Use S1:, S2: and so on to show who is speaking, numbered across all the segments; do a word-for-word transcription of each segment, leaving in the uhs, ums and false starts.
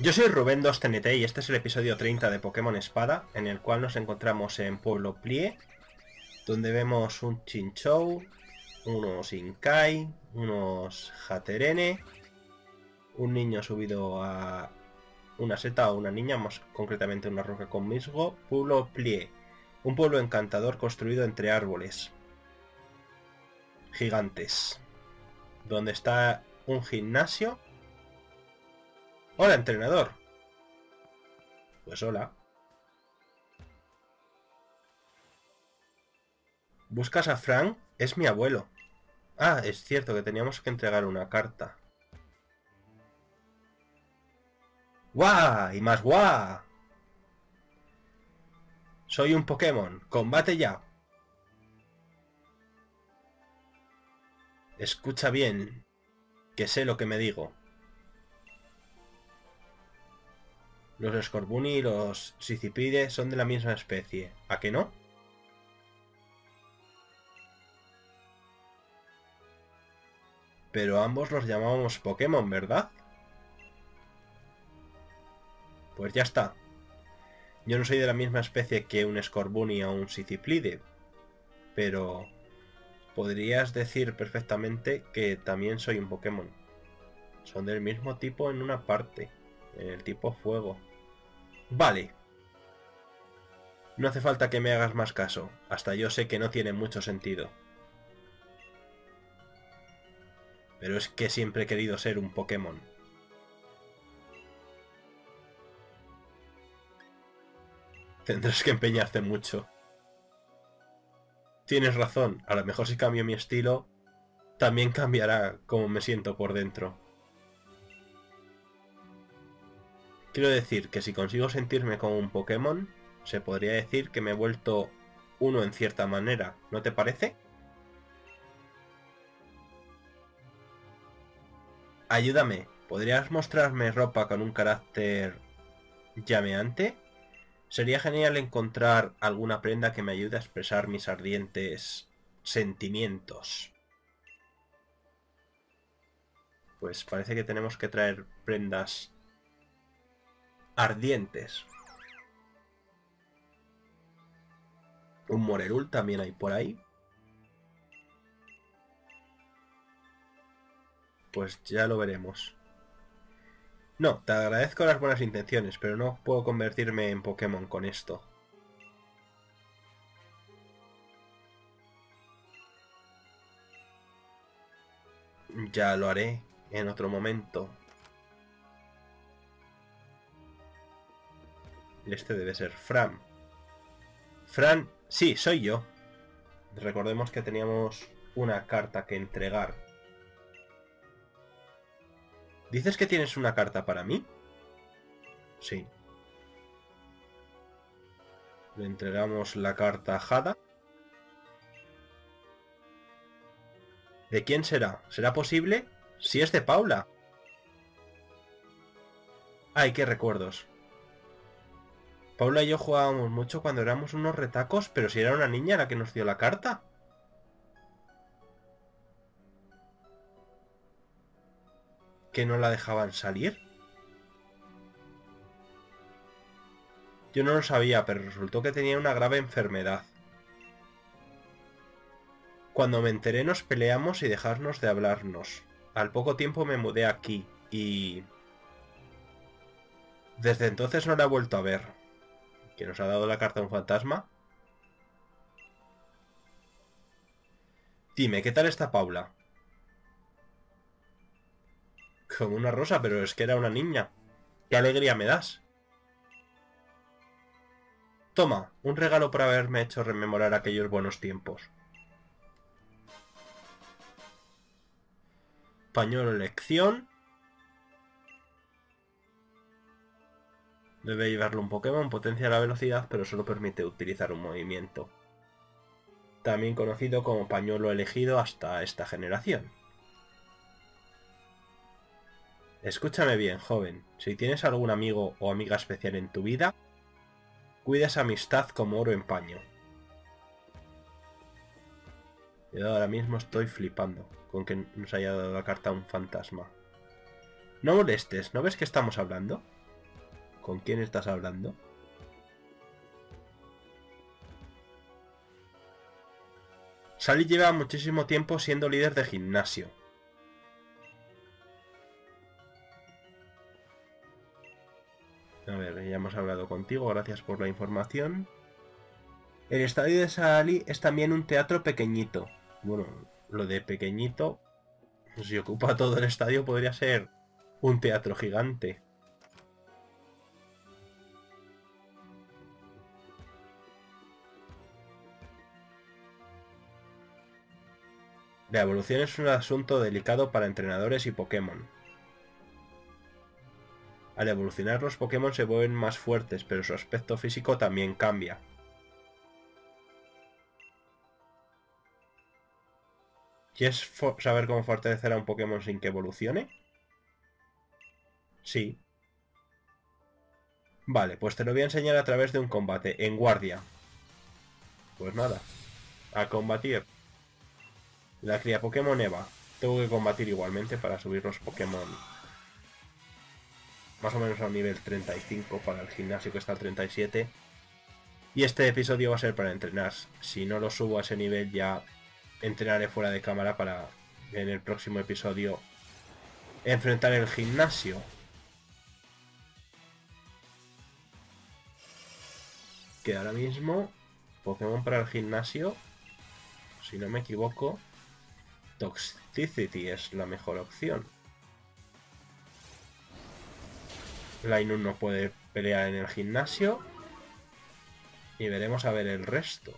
S1: Yo soy Rubén dos T N T y este es el episodio treinta de Pokémon Espada, en el cual nos encontramos en Pueblo Plie, donde vemos un Chinchou, unos Inkai, unos Hatterene, un niño subido a una seta o una niña, más concretamente una roca con musgo. Pueblo Plie, un pueblo encantador construido entre árboles gigantes, donde está un gimnasio. Hola, entrenador. Pues hola. ¿Buscas a Frank? Es mi abuelo. Ah, es cierto que teníamos que entregar una carta. ¡Guau! ¡Y más guau! Soy un Pokémon. ¡Combate ya! Escucha bien, que sé lo que me digo. Los Scorbunny y los Sicypide son de la misma especie. ¿A que no? Pero ambos los llamamos Pokémon, ¿verdad? Pues ya está. Yo no soy de la misma especie que un Scorbunny o un Sicypide, pero podrías decir perfectamente que también soy un Pokémon. Son del mismo tipo en una parte, en el tipo fuego. Vale. No hace falta que me hagas más caso, hasta yo sé que no tiene mucho sentido. Pero es que siempre he querido ser un Pokémon. Tendrás que empeñarte mucho. Tienes razón, a lo mejor si cambio mi estilo, también cambiará cómo me siento por dentro. Quiero decir que si consigo sentirme como un Pokémon, se podría decir que me he vuelto uno en cierta manera, ¿no te parece? Ayúdame, ¿podrías mostrarme ropa con un carácter llameante? Sería genial encontrar alguna prenda que me ayude a expresar mis ardientes sentimientos. Pues parece que tenemos que traer prendas ardientes. Un Morelul también hay por ahí. Pues ya lo veremos. No, te agradezco las buenas intenciones, pero no puedo convertirme en Pokémon con esto. Ya lo haré en otro momento. Este debe ser Fran. Fran, sí, soy yo. Recordemos que teníamos una carta que entregar. ¿Dices que tienes una carta para mí? Sí. Le entregamos la carta a Hada. ¿De quién será? ¿Será posible? Si es de Paula. Ay, qué recuerdos. Paula y yo jugábamos mucho cuando éramos unos retacos, pero si era una niña la que nos dio la carta. ¿Que no la dejaban salir? Yo no lo sabía, pero resultó que tenía una grave enfermedad. Cuando me enteré nos peleamos y dejamos de hablarnos. Al poco tiempo me mudé aquí y... desde entonces no la he vuelto a ver. ¿Que nos ha dado la carta a un fantasma? Dime, ¿qué tal está Paula? Como una rosa, pero es que era una niña. ¡Qué alegría me das! Toma, un regalo por haberme hecho rememorar aquellos buenos tiempos. Pañuelo elección. Debe llevarlo un Pokémon, potencia la velocidad, pero solo permite utilizar un movimiento. También conocido como pañuelo elegido hasta esta generación. Escúchame bien, joven. Si tienes algún amigo o amiga especial en tu vida, cuida esa amistad como oro en paño. Yo ahora mismo estoy flipando con que nos haya dado la carta a un fantasma. No molestes, ¿no ves que estamos hablando? ¿Con quién estás hablando? Sally lleva muchísimo tiempo siendo líder de gimnasio. A ver, ya hemos hablado contigo, gracias por la información. El estadio de Sally es también un teatro pequeñito. Bueno, lo de pequeñito, si ocupa todo el estadio, podría ser un teatro gigante. La evolución es un asunto delicado para entrenadores y Pokémon. Al evolucionar los Pokémon se vuelven más fuertes, pero su aspecto físico también cambia. ¿Quieres saber cómo fortalecer a un Pokémon sin que evolucione? Sí. Vale, pues te lo voy a enseñar a través de un combate, en guardia. Pues nada, a combatir. La cría Pokémon Eva. Tengo que combatir igualmente para subir los Pokémon más o menos a un nivel treinta y cinco para el gimnasio que está al treinta y siete. Y este episodio va a ser para entrenar. Si no lo subo a ese nivel ya entrenaré fuera de cámara para en el próximo episodio enfrentar el gimnasio. Que ahora mismo Pokémon para el gimnasio, si no me equivoco, Toxicity es la mejor opción. Lainun no puede pelear en el gimnasio. Y veremos a ver el resto.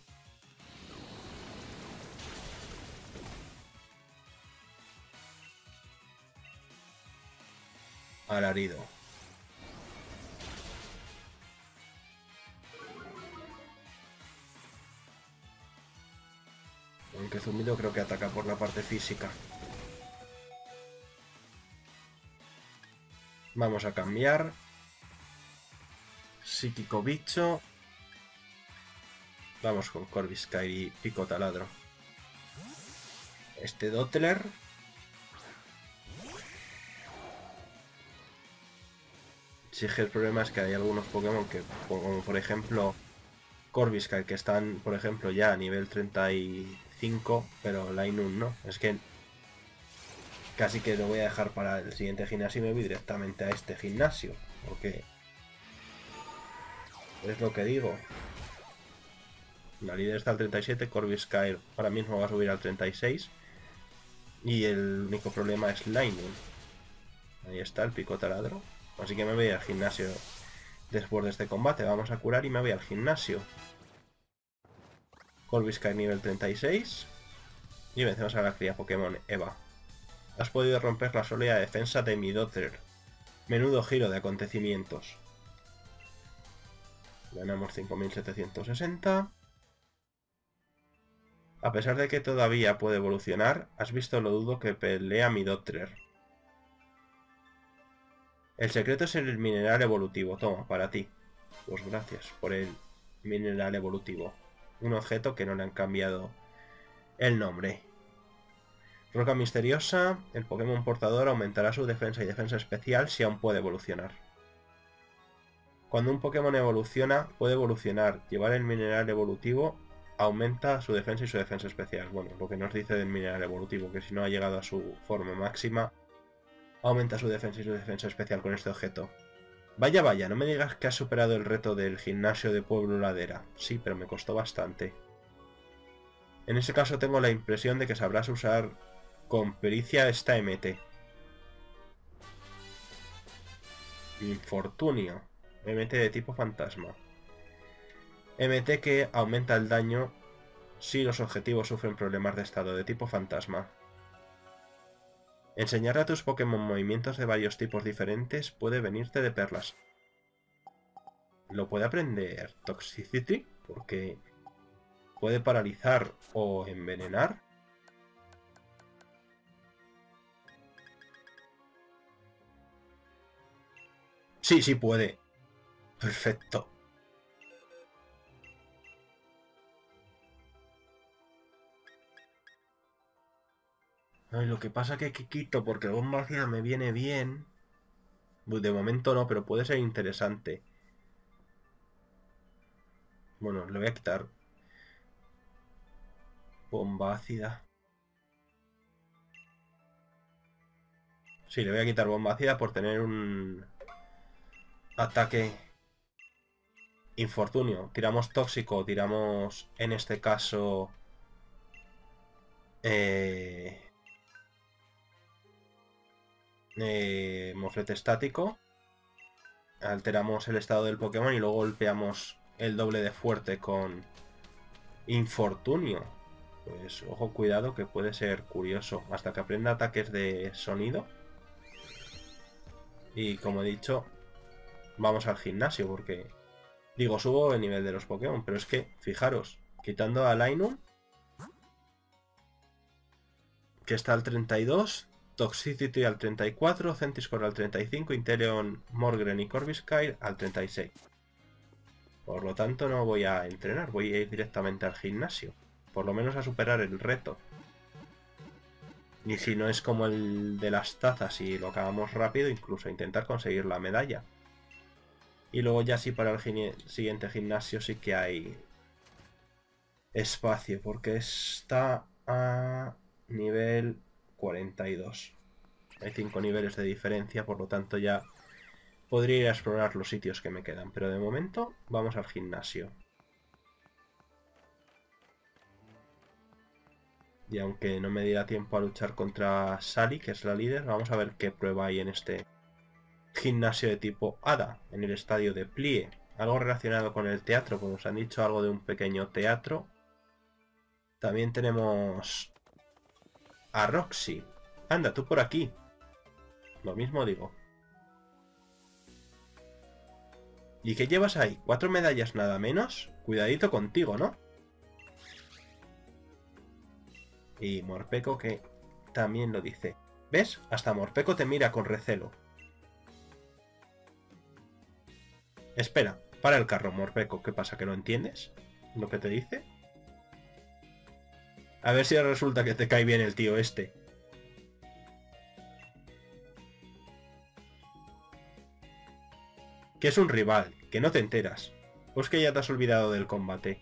S1: Alarido. Aunque Zumbido creo que ataca por la parte física. Vamos a cambiar. Psíquico bicho. Vamos con Corvisquire y Pico Taladro. Este Dottler. Sí, el problema es que hay algunos Pokémon que, como por ejemplo Corvisquire, que están, por ejemplo, ya a nivel treinta y cinco, pero Lainun no. Es que casi que lo voy a dejar para el siguiente gimnasio y me voy directamente a este gimnasio. Porque es lo que digo. La líder está al treinta y siete, Corvisquire ahora mismo va a subir al treinta y seis. Y el único problema es Lainun. Ahí está el Pico Taladro. Así que me voy al gimnasio después de este combate. Vamos a curar y me voy al gimnasio. Corvisquire nivel treinta y seis. Y vencemos a la cría Pokémon Eva. Has podido romper la sólida defensa de mi Dottler. Menudo giro de acontecimientos. Ganamos cinco mil setecientos sesenta. A pesar de que todavía puede evolucionar, has visto lo dudo que pelea mi Dottler. El secreto es el mineral evolutivo. Toma, para ti. Pues gracias por el mineral evolutivo. Un objeto que no le han cambiado el nombre. Roca misteriosa. El Pokémon portador aumentará su defensa y defensa especial si aún puede evolucionar. Cuando un Pokémon evoluciona, puede evolucionar. Llevar el mineral evolutivo aumenta su defensa y su defensa especial. Bueno, lo que nos dice del mineral evolutivo, que si no ha llegado a su forma máxima, aumenta su defensa y su defensa especial con este objeto. Vaya, vaya, no me digas que has superado el reto del gimnasio de Pueblo Ladera. Sí, pero me costó bastante. En ese caso tengo la impresión de que sabrás usar con pericia esta M T. Infortunio. M T de tipo fantasma. M T que aumenta el daño si los objetivos sufren problemas de estado de tipo fantasma. Enseñar a tus Pokémon movimientos de varios tipos diferentes puede venirte de perlas. ¿Lo puede aprender Toxicity? Porque puede paralizar o envenenar. Sí, sí puede. Perfecto. Ay, lo que pasa que Kikito, porque el bomba ácida me viene bien. De momento no, pero puede ser interesante. Bueno, le voy a quitar bomba ácida. Sí, le voy a quitar bomba ácida por tener un ataque infortunio. Tiramos tóxico, tiramos en este caso eh, eh, moflete estático. Alteramos el estado del Pokémon y luego golpeamos el doble de fuerte con infortunio. Pues ojo, cuidado, que puede ser curioso. Hasta que aprenda ataques de sonido. Y como he dicho, vamos al gimnasio porque... Digo, subo el nivel de los Pokémon, pero es que, fijaros, quitando a Lynum, que está al treinta y dos, Toxicity al treinta y cuatro, Centiscore al treinta y cinco, Inteleon, Morgren y Corvisquire al treinta y seis. Por lo tanto no voy a entrenar, voy a ir directamente al gimnasio. Por lo menos a superar el reto. Y si no es como el de las tazas y lo acabamos rápido, incluso intentar conseguir la medalla. Y luego ya sí para el siguiente gimnasio sí que hay espacio, porque está a nivel cuarenta y dos. Hay cinco niveles de diferencia, por lo tanto ya podría ir a explorar los sitios que me quedan. Pero de momento vamos al gimnasio. Y aunque no me diera tiempo a luchar contra Sally, que es la líder, vamos a ver qué prueba hay en este gimnasio de tipo Hada, en el estadio de Plie. Algo relacionado con el teatro, como os han dicho, algo de un pequeño teatro. También tenemos a Roxy. Anda, tú por aquí. Lo mismo digo. ¿Y qué llevas ahí? ¿Cuatro medallas nada menos? Cuidadito contigo, ¿no? Y Morpeko que también lo dice. ¿Ves? Hasta Morpeko te mira con recelo. Espera, para el carro, Morpeko. ¿Qué pasa? ¿Que no entiendes lo que te dice? A ver si resulta que te cae bien el tío este. Que es un rival, que no te enteras. Pues que ya te has olvidado del combate.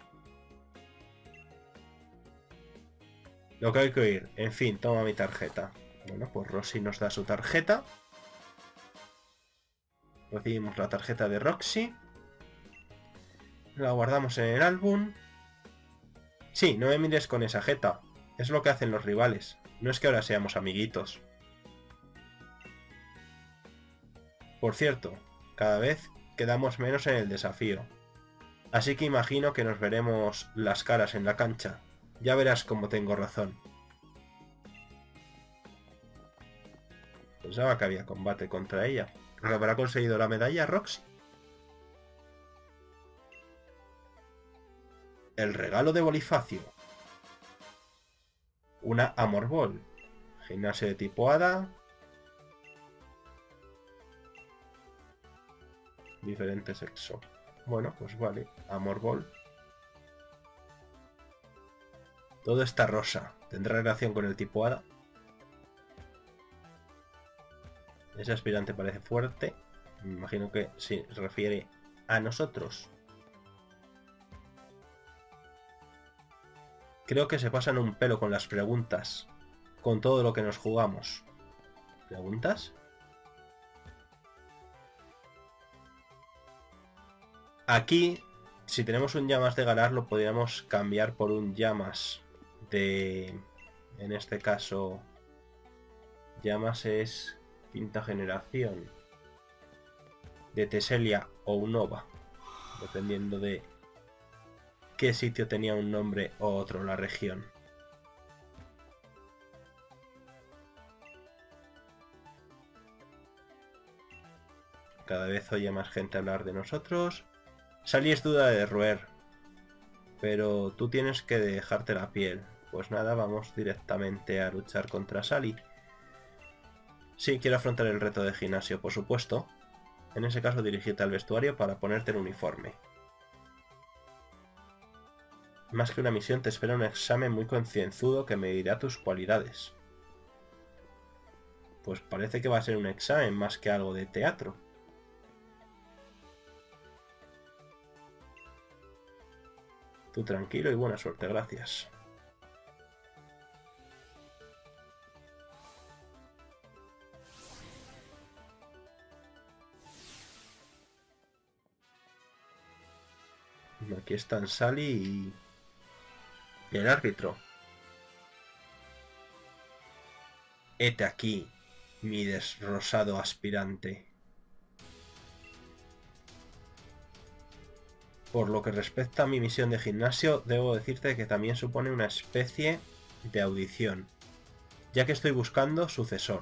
S1: Lo que hay que oír. En fin, toma mi tarjeta. Bueno, pues Roxy nos da su tarjeta. Recibimos la tarjeta de Roxy. La guardamos en el álbum. Sí, no me mires con esa jeta. Es lo que hacen los rivales. No es que ahora seamos amiguitos. Por cierto, cada vez quedamos menos en el desafío. Así que imagino que nos veremos las caras en la cancha. Ya verás cómo tengo razón. Pensaba que había combate contra ella. ¿Habrá conseguido la medalla, Roxy? El regalo de Bonifacio. Una Amor Ball. Gimnasio de tipo Hada. Diferente sexo. Bueno, pues vale. Amor Ball. Todo está rosa. ¿Tendrá relación con el tipo Hada? Ese aspirante parece fuerte. Me imagino que sí, se refiere a nosotros. Creo que se pasan un pelo con las preguntas. Con todo lo que nos jugamos. ¿Preguntas? Aquí, si tenemos un llamas de Galar, lo podríamos cambiar por un llamas de... En este caso... Llamas es quinta generación. De Teselia o Unova. Dependiendo de qué sitio tenía un nombre o otro la región. Cada vez oye más gente hablar de nosotros. Sally es duda de roer. Pero tú tienes que dejarte la piel. Pues nada, vamos directamente a luchar contra Sally. Sí, quiero afrontar el reto de gimnasio, por supuesto. En ese caso, dirígete al vestuario para ponerte el uniforme. Más que una misión, te espera un examen muy concienzudo que medirá tus cualidades. Pues parece que va a ser un examen más que algo de teatro. Tú tranquilo y buena suerte, gracias. Aquí están Sally y... y el árbitro. Hete aquí, mi desrosado aspirante. Por lo que respecta a mi misión de gimnasio, debo decirte que también supone una especie de audición, ya que estoy buscando sucesor.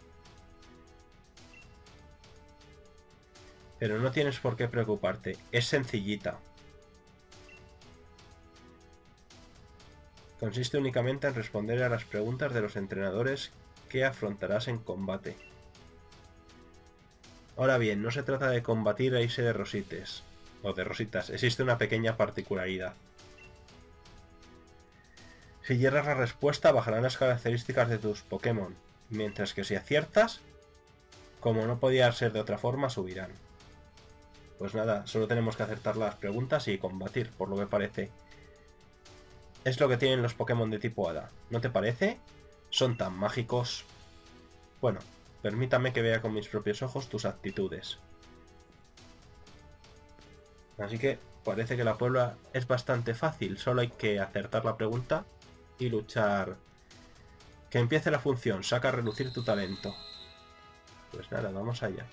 S1: Pero no tienes por qué preocuparte, es sencillita. Consiste únicamente en responder a las preguntas de los entrenadores que afrontarás en combate. Ahora bien, no se trata de combatir a irse de rosites, o de rositas, existe una pequeña particularidad. Si hierras la respuesta, bajarán las características de tus Pokémon, mientras que si aciertas, como no podía ser de otra forma, subirán. Pues nada, solo tenemos que acertar las preguntas y combatir, por lo que parece. Es lo que tienen los Pokémon de tipo Hada, ¿no te parece? Son tan mágicos. Bueno, permítame que vea con mis propios ojos tus actitudes. Así que parece que la prueba es bastante fácil, solo hay que acertar la pregunta y luchar. Que empiece la función, saca a relucir tu talento. Pues nada, vamos allá.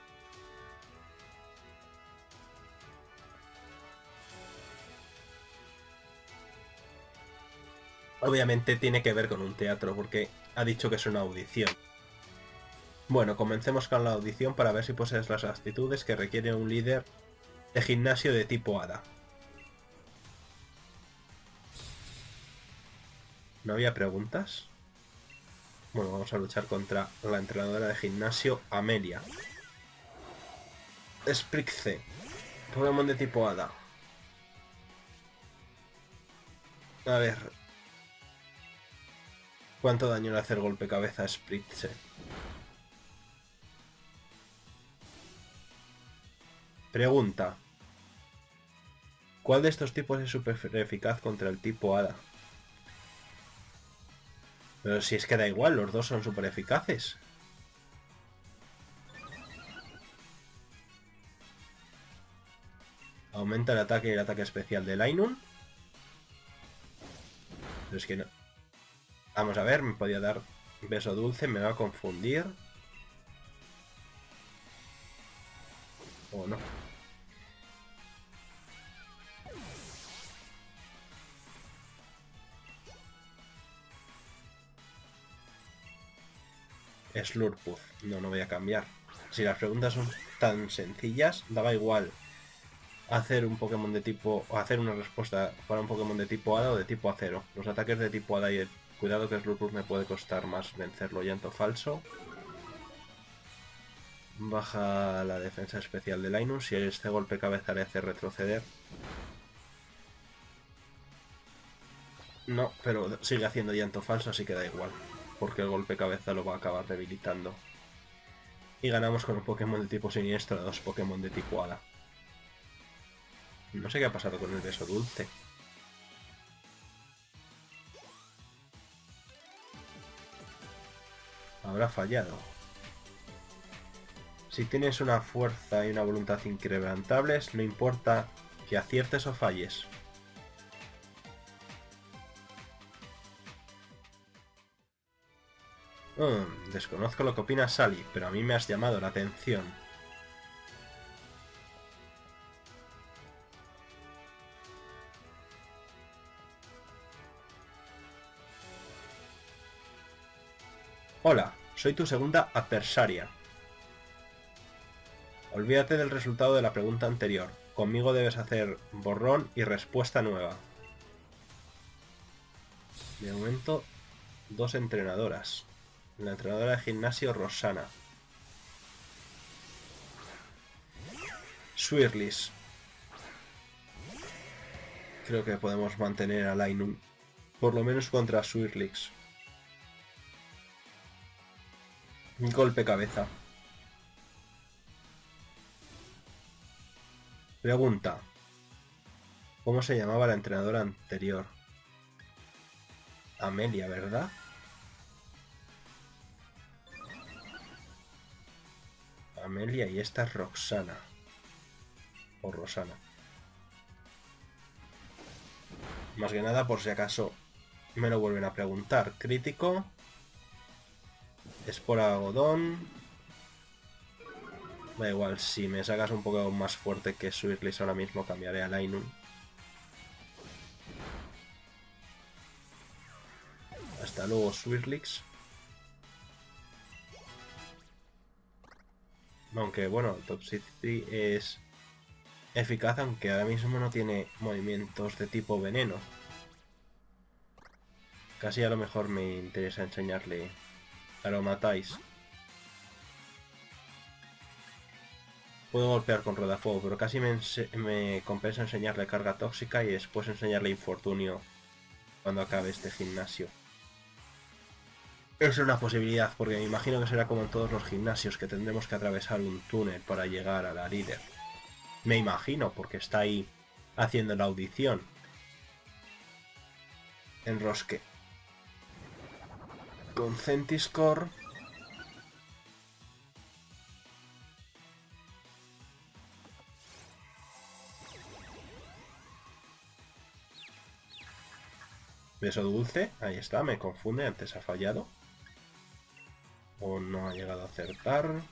S1: Obviamente tiene que ver con un teatro, porque ha dicho que es una audición. Bueno, comencemos con la audición para ver si posees las actitudes que requiere un líder de gimnasio de tipo Hada. ¿No había preguntas? Bueno, vamos a luchar contra la entrenadora de gimnasio, Amelia. Spritzee, Pokémon de tipo Hada. A ver. ¿Cuánto daño le hace el golpe cabeza a Spritzee? Pregunta. ¿Cuál de estos tipos es súper eficaz contra el tipo Hada? Pero si es que da igual, los dos son súper eficaces. Aumenta el ataque y el ataque especial de Lynun. Pero es que no. Vamos a ver, me podía dar beso dulce, me va a confundir. O no. Slurpuff. No, no voy a cambiar. Si las preguntas son tan sencillas, daba igual hacer un Pokémon de tipo... o hacer una respuesta para un Pokémon de tipo Hada o de tipo Acero. Los ataques de tipo Hada y el cuidado que Slurpuff me puede costar más vencerlo. Llanto falso. Baja la defensa especial de Linus. Si este golpe cabeza le hace retroceder. No, pero sigue haciendo llanto falso, así que da igual. Porque el golpe cabeza lo va a acabar debilitando. Y ganamos con un Pokémon de tipo siniestro a dos Pokémon de tipo Hada. No sé qué ha pasado con el beso dulce. Habrá fallado. Si tienes una fuerza y una voluntad inquebrantables, no importa que aciertes o falles. Hmm, desconozco lo que opina Sally, pero a mí me has llamado la atención. Hola, soy tu segunda adversaria. Olvídate del resultado de la pregunta anterior. Conmigo debes hacer borrón y respuesta nueva. De momento, dos entrenadoras. La entrenadora de gimnasio, Rosana. Swirlis. Creo que podemos mantener a Lynun. Por lo menos contra Swirlix. Golpe cabeza. Pregunta. ¿Cómo se llamaba la entrenadora anterior? Amelia, ¿verdad? Amelia y esta es Roxana. O Rosana. Más que nada por si acaso me lo vuelven a preguntar. Crítico. Espora algodón. Da igual, si me sacas un poco más fuerte que Swirlix ahora mismo cambiaré a Lainun. Hasta luego, Swirlix. Aunque bueno, Toxicity es eficaz, aunque ahora mismo no tiene movimientos de tipo veneno. Casi a lo mejor me interesa enseñarle Aromatize. Puedo golpear con Rodafuego, pero casi me, me compensa enseñarle carga tóxica y después enseñarle infortunio cuando acabe este gimnasio. Es una posibilidad, porque me imagino que será como en todos los gimnasios, que tendremos que atravesar un túnel para llegar a la líder. Me imagino, porque está ahí haciendo la audición. Enrosque. Con Centiscore. Beso dulce, ahí está, me confunde, antes ha fallado. O no ha llegado a acertar.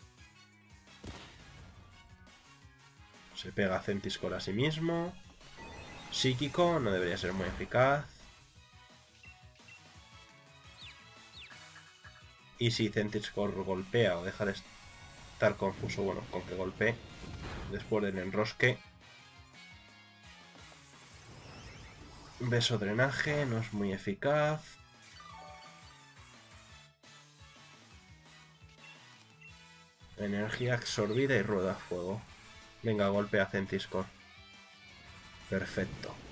S1: Se pega Centiscore a sí mismo. Psíquico, no debería ser muy eficaz. Y si Centiscore golpea o deja de estar confuso, bueno, con que golpee después del enrosque. Beso drenaje, no es muy eficaz. Energía absorbida y rueda fuego. Venga, golpea Centiscore. Perfecto.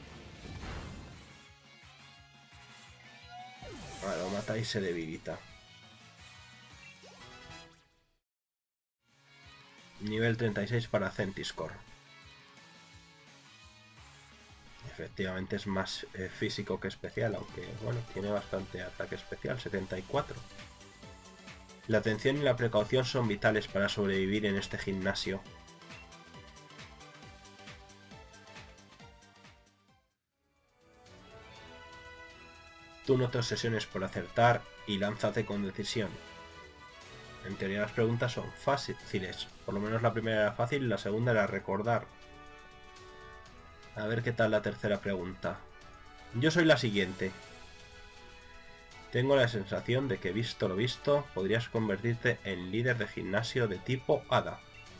S1: Ahora lo mata y se debilita. Nivel treinta y seis para Centiscore. Efectivamente es más eh, físico que especial, aunque bueno, tiene bastante ataque especial, setenta y cuatro. La atención y la precaución son vitales para sobrevivir en este gimnasio. Tú no te obsesiones por acertar y lánzate con decisión. En teoría las preguntas son fáciles, por lo menos la primera era fácil y la segunda era recordar. A ver qué tal la tercera pregunta. Yo soy la siguiente. Tengo la sensación de que, visto lo visto, podrías convertirte en líder de gimnasio de tipo hada.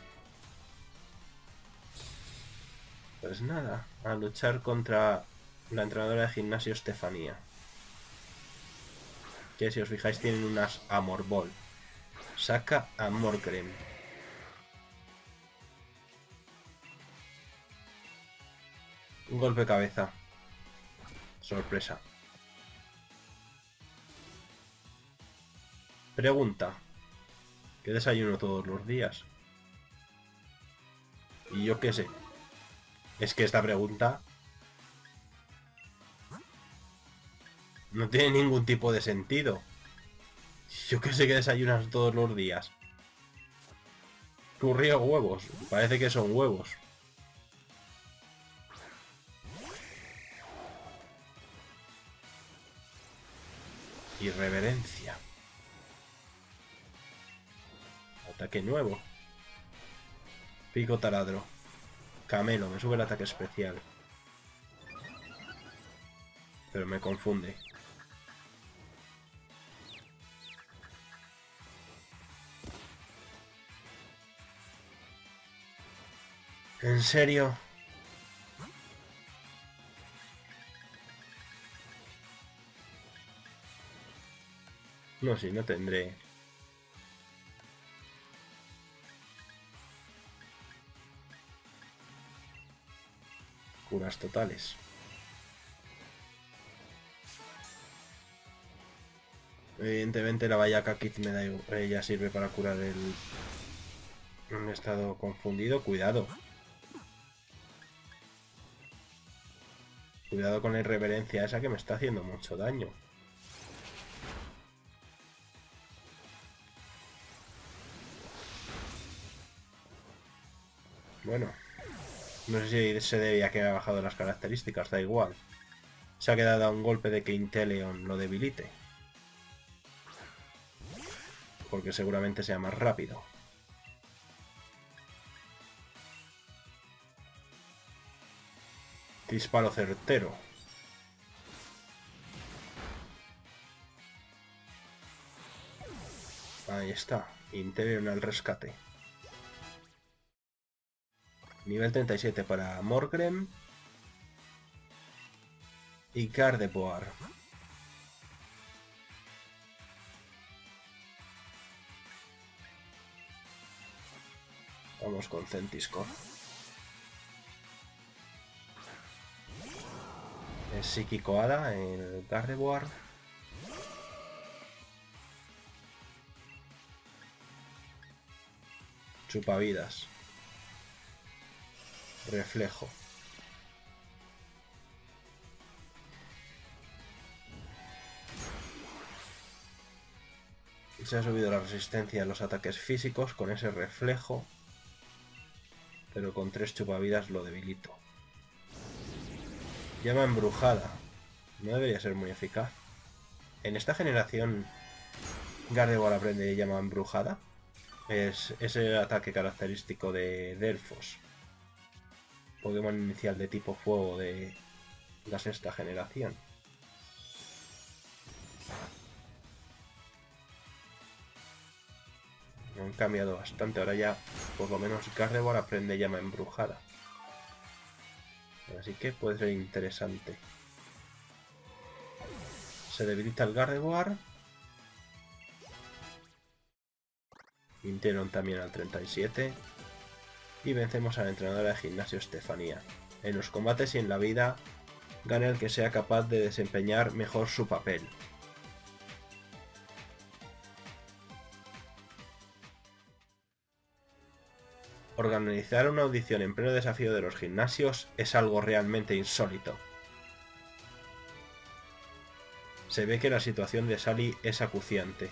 S1: Pues nada, a luchar contra la entrenadora de gimnasio Estefanía. Que si os fijáis tienen unas Amor Ball. Saca Amor Creme. Un golpe de cabeza. Sorpresa. Pregunta. ¿Qué desayuno todos los días? Y yo qué sé. Es que esta pregunta no tiene ningún tipo de sentido. Yo qué sé que desayunas todos los días. Curry o huevos. Parece que son huevos. Irreverencia. Ataque nuevo. Pico taladro. Camelo, me sube el ataque especial. Pero me confunde. ¿En serio? No, si no tendré. Curas totales. Evidentemente la Bayaka Kit me da igual, ella sirve para curar el... un estado confundido. Cuidado. Cuidado con la irreverencia esa que me está haciendo mucho daño. Bueno. No sé si se debía a que ha bajado las características, da igual. Se ha quedado a un golpe de que Inteleon lo debilite. Porque seguramente sea más rápido. Disparo certero. Ahí está. Inteleon al rescate. Nivel treinta y siete para Morgrem. Y Gardevoir. Vamos con Centiskorn. Es psíquico hada el Gardevoir. Chupavidas. Reflejo. Se ha subido la resistencia a los ataques físicos con ese reflejo. Pero con tres chupavidas lo debilito. Llama embrujada. No debería ser muy eficaz. En esta generación Gardevoir aprende llama embrujada. Es ese ataque característico de Delphos. Pokémon inicial de tipo fuego de la sexta generación. Han cambiado bastante. Ahora ya por lo menos Gardevoir aprende llama embrujada. Así que puede ser interesante. Se debilita el Gardevoir. Inteleon también al treinta y siete. Y vencemos a la entrenadora de gimnasio Estefanía. En los combates y en la vida gana el que sea capaz de desempeñar mejor su papel. Organizar una audición en pleno desafío de los gimnasios es algo realmente insólito. Se ve que la situación de Sally es acuciante.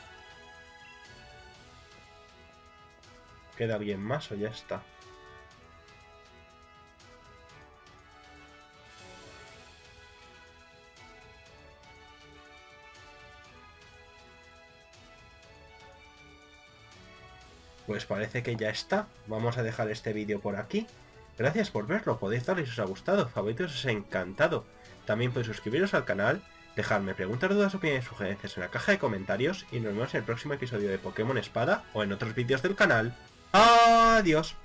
S1: ¿Queda alguien más o ya está? Pues parece que ya está. Vamos a dejar este vídeo por aquí. Gracias por verlo. Podéis darle si os ha gustado, favoritos si os ha encantado. También podéis suscribiros al canal, dejarme preguntas, dudas, opiniones y sugerencias en la caja de comentarios y nos vemos en el próximo episodio de Pokémon Espada o en otros vídeos del canal. ¡Adiós!